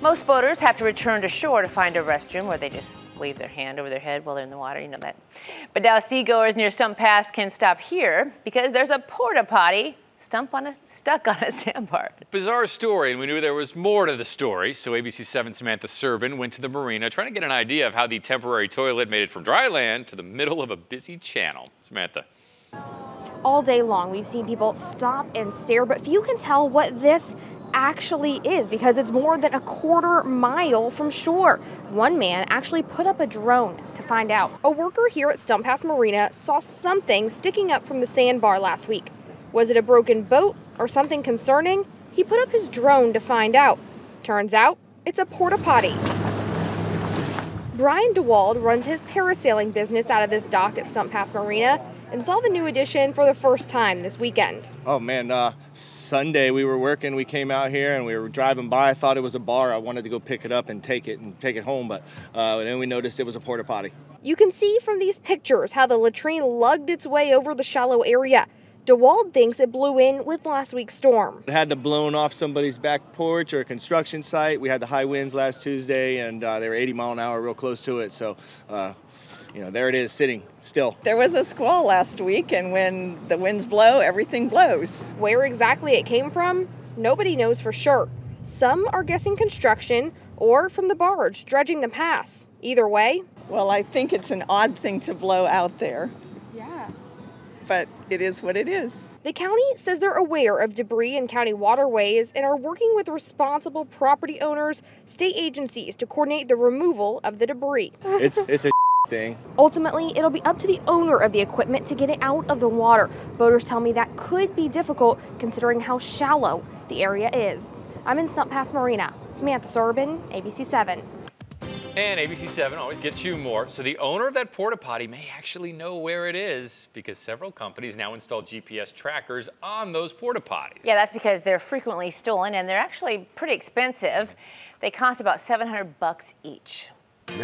Most boaters have to return to shore to find a restroom where they just wave their hand over their head while they're in the water, you know that. But now seagoers near Stump Pass can stop here because there's a porta-potty stuck on a sandbar. Bizarre story, and we knew there was more to the story, so ABC 7's Samantha Serbin went to the marina trying to get an idea of how the temporary toilet made it from dry land to the middle of a busy channel. Samantha. All day long, we've seen people stop and stare, but few can tell what this actually is because it's more than a quarter mile from shore. One man actually put up a drone to find out. A worker here at Stump Pass Marina saw something sticking up from the sandbar last week. Was it a broken boat or something concerning? He put up his drone to find out. Turns out, it's a porta-potty. Brian DeWald runs his parasailing business out of this dock at Stump Pass Marina and saw the new addition for the first time this weekend. Oh man, Sunday we were working, we came out here and we were driving by. I thought it was a bar. I wanted to go pick it up and take it home, but then we noticed it was a porta potty. You can see from these pictures how the latrine lugged its way over the shallow area. DeWald thinks it blew in with last week's storm. It had to blown off somebody's back porch or a construction site. We had the high winds last Tuesday and they were 80 mile an hour real close to it, so there it is sitting still. There was a squall last week, and when the winds blow, everything blows. Where exactly it came from, nobody knows for sure. Some are guessing construction or from the barge dredging the pass. Either way. Well, I think it's an odd thing to blow out there. Yeah. But it is what it is. The county says they're aware of debris in county waterways and are working with responsible property owners, state agencies to coordinate the removal of the debris. It's a thing. Ultimately, it'll be up to the owner of the equipment to get it out of the water. Boaters tell me that could be difficult considering how shallow the area is. I'm in Stump Pass Marina. Samantha Serbin, ABC 7. And ABC 7 always gets you more. So the owner of that porta potty may actually know where it is because several companies now install GPS trackers on those porta potties. Yeah, that's because they're frequently stolen and they're actually pretty expensive. They cost about $700 each.